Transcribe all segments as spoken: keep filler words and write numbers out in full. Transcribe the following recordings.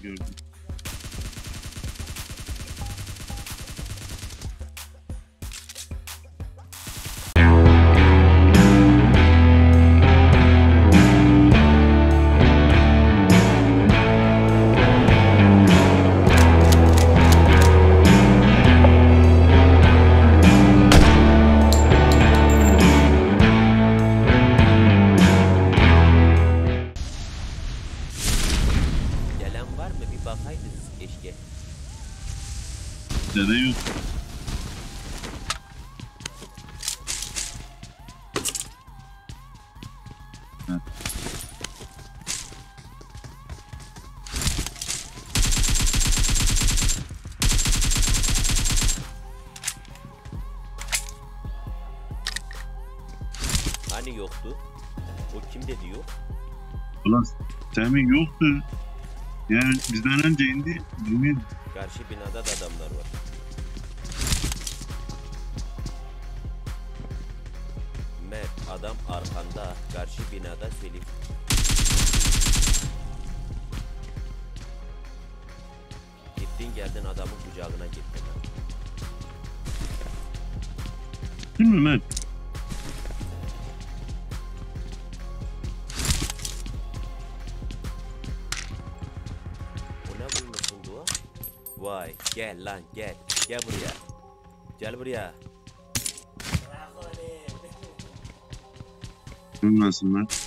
gördüm. Dede yok. Evet. Hani yoktu? O kim dedi yok? Ulan Semih yoktu. Yani bizden önce indi. Yemin. Karşı binada da adamlar var. Mert, adam arkanda, karşı binada Selim. Gittin geldin adamın kucağına gittin. Değil mi Mert? O ne bulmuşsun Dua? Vay, gel lan gel. Gel buraya. Gel buraya. Nasıl Mert?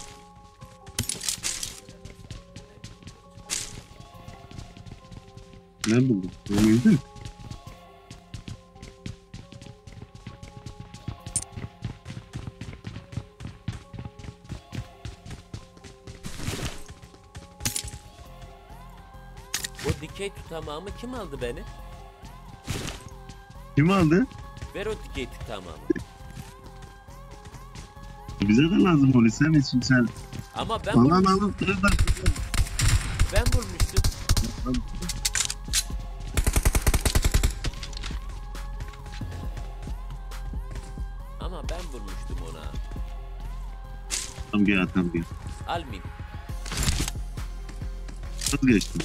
Ne buldun? O muydu? O dikey tutamağımı kim aldı beni? Kim aldı? Ver o dikey tutamağımı. Bize de lazım polis. Sen için sen. Ama ben Falan bulmuştum. alıp da. Ben bulmuştum. Ama ben bulmuştum ona. Tamam gel tamam gel. Almayayım. Vazgeçtim.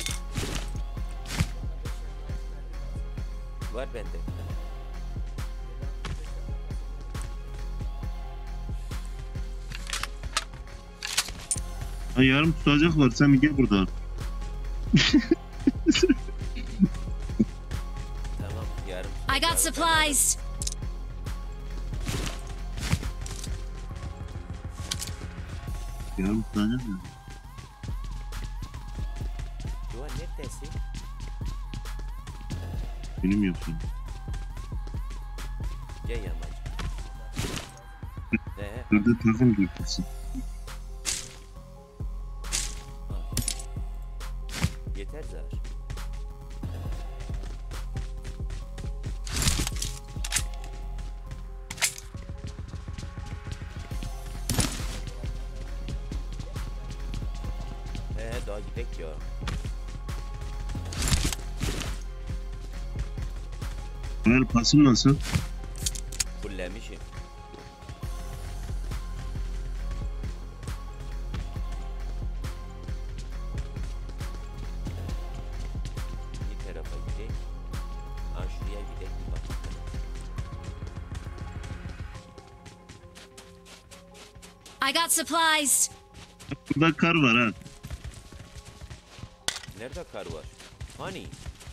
Var bende. Ha, yarım tutacaklar. Sen gel burada. Tamam yarım. I got supplies. Yarım tutacak mı? Dua neredesin? Benim yok şimdi. Gel yamacım. Ee, Burada takım götürsün. yeter zar. Ee, daha gidek ya. Ömer pasın nasıl? Fullemişim. Bir tarafa gidek. Ha şuraya gidek bir bak. I got supplies. Burada kar var ha. Nerede kar var? Hani?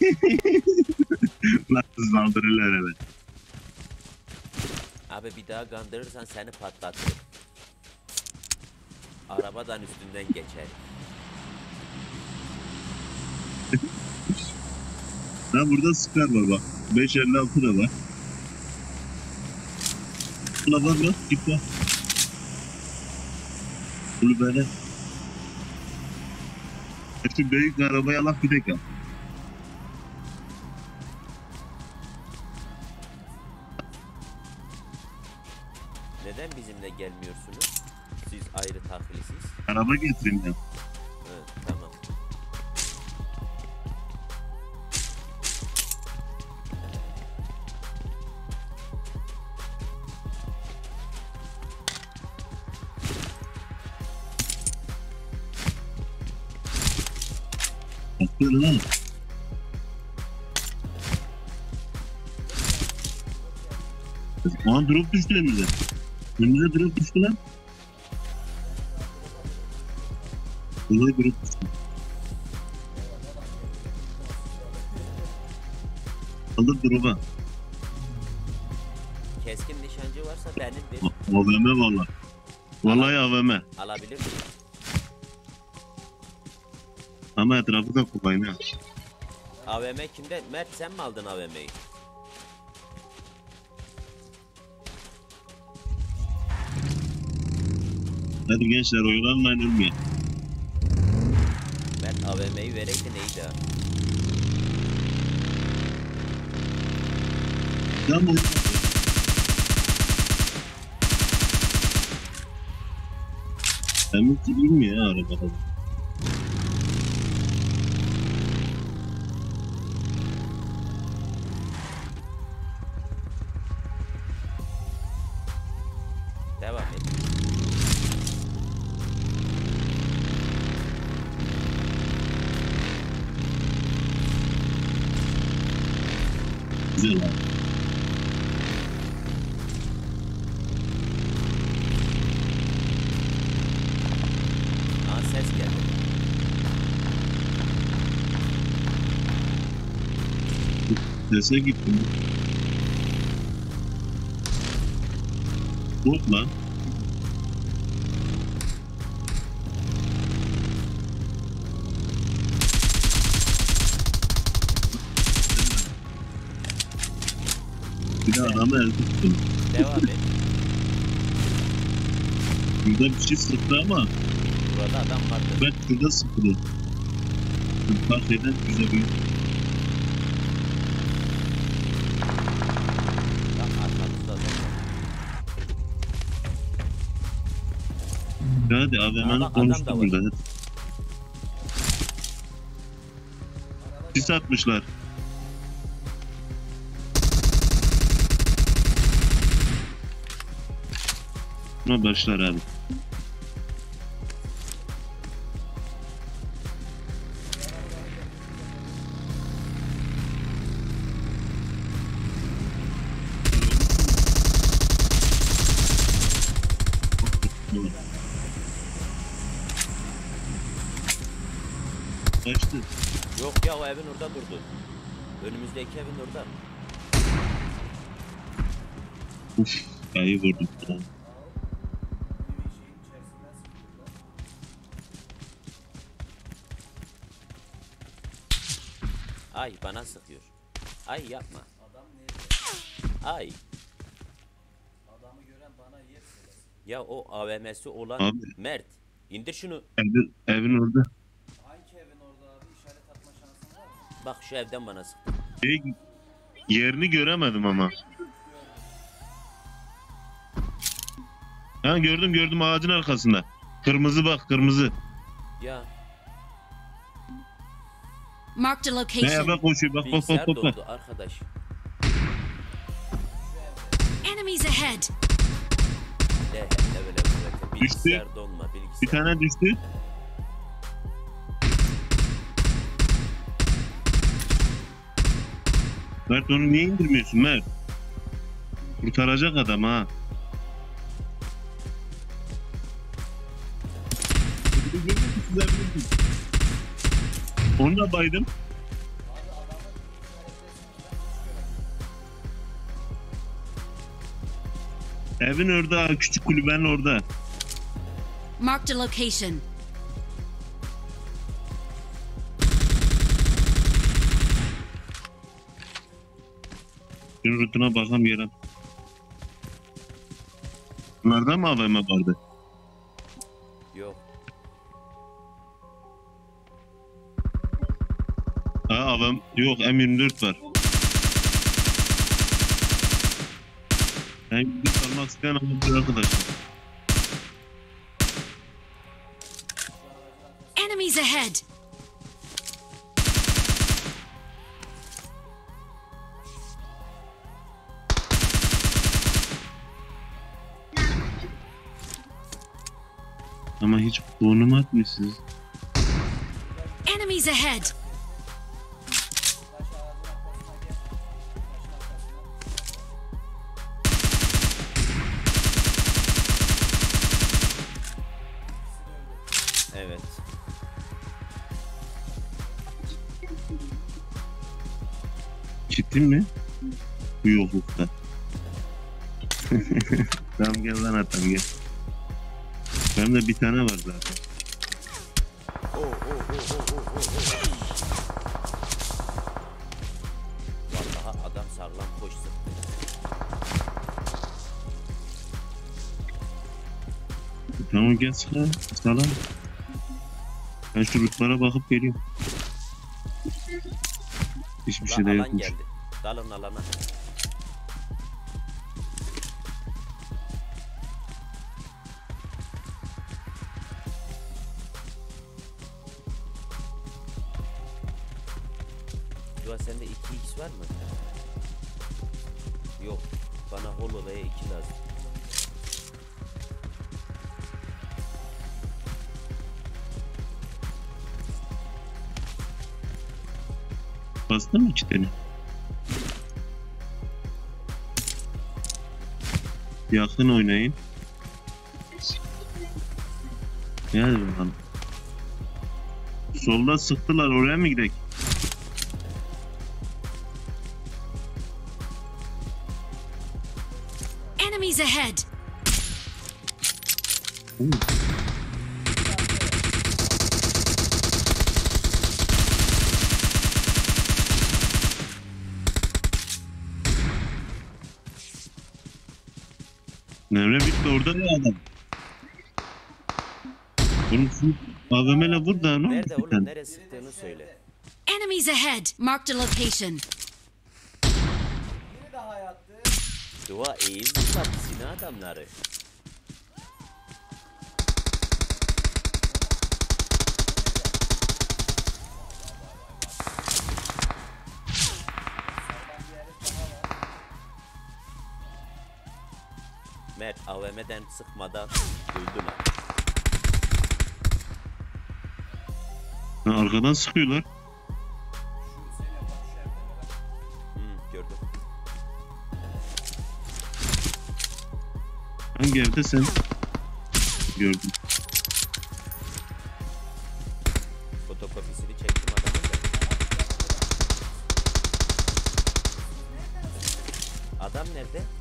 Lan hızlandırırlar evet. Abi bir daha kandırırsan seni patlatırım. Arabadan üstünden geçer. Ha burada Scar var bak. beş elli altı da var. Buna bak bak git bak. Bunu böyle. Şu büyük arabaya laf bir dakika. Neden bizimle gelmiyorsunuz? Siz ayrı takılısınız. Araba getireyim ya. Evet, tamam. Bakıyor lan. Aa drop düştü önümüze. Önümüze drop düştü lan. Olay drop düştü. Alır drop'a. Keskin nişancı varsa benimdir. A V M valla. Vallahi A V M. Alabilir miyim? Ama etrafı da kullanıyor. ha. A V M kimde? Mert sen mi aldın A V M'yi? Hadi gençler oyalanmayın ölmeyin. Mert A V M'yi vereydin iyiydi ha. Tamam. Demek ki bilmiyor ya arabada. Devam et. Güzel abi. Aa ses geldi. Sese gittim. Bot lan. Bir de adamı elde tuttum. Devam et. Burada bir şey sıktı ama Burada adam vardı. ben şurada sıkılır. Fark eden güzel bir Bak arkamızda adam var. hadi A V Aa, M'nin bak, adam konuştu da var. burada. Hadi. Sis atmışlar. Buna başlar abi. Kaçtı. Yok ya o evin orada durdu. Önümüzdeki evin orada. Uf, kayı vurdum. Tamam. Ay bana sıkıyor. Ay yapma. Ay. Ya o A V M'si olan Abi. Mert. İndir şunu. Evin, evin orada. Bak şu evden bana sıktı. Şey, yerini göremedim ama. Ha gördüm gördüm ağacın arkasında. Kırmızı bak kırmızı. Ya Marked a Ne location. bak koşuyor bak bak bilgisayar bak bak. bak. doldu arkadaş. Enemies ahead. Le hele böyle böyle. Düştü. Bilgisayar donma bilgisayar. Bir tane düştü. Mert onu niye indirmiyorsun Mert? Kurtaracak adam ha. Onu da baydım. Evin orada, küçük kulübenin orada. Marked a location. Şunun rutuna bakam yerem. Bunlarda mı A V M vardı? Yok. Ha A V M yok M yirmi dört var. Ben bir almak isteyen alabilir arkadaşlar. Enemies ahead. Ama hiç konum atmışsınız. Enemies ahead. Ciddi mi? Bu yoklukta. Tamam gel lan atam gel. Benim de bir tane var zaten. Oo, oo, oo, oo, oo, oo. Vallahi adam sağlam koş sıktı. Tamam gel sıra. Salam. Ben şu rutlara bakıp geliyorum. Hiçbir La şey de alan yokmuş. geldi. Dalın alana. Dua sende iki x var mı? Yok. Bana Holloway'a iki lazım. Bastın mı iki tane? Yakın oynayın. Ne hadi bakalım. Solda sıktılar, oraya mı gidelim? Enemies ahead! Oo. Nevre bitti orada ya adam. Oğlum şu A V M'le vur da ne Nerede oldu oğlum? Nereye sıktığını söyle. Enemies ahead! Marked a location. Dua iyi mi sattı Sina adamları? Mert A V M'den sıkmadan duydun ha. Ha, arkadan sıkıyorlar. Hmm, gördüm. Hangi evde sen? Gördüm. Fotokopisini çektim adamın da. Adam nerede?